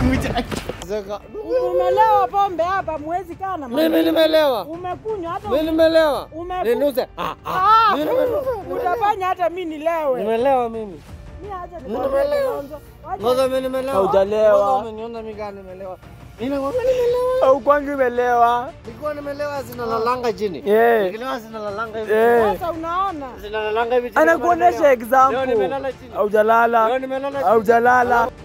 Umelewa pombe hapa mwezi kana. Mimi nimelewa. Umekunywa hata mimi nimelewa. Ninuze. Utafanya hata mimi nilewe. Nimelewa mimi. Mimi acha nimelewa. Ngoja mimi nimelewa. Haujalewa. Umeniona mimi gani nimelewa. Mimi nakwambia nimelewa. Au kwangu nimelewa. Nilikuwa nimelewa zinalalanga chini. Nikilewa zinalalanga hivi. Sasa unaona? Zinalalanga hivi chini. Anakuonesha example. Leo nimelala chini. Haujalala. Leo nimelala chini. Haujalala.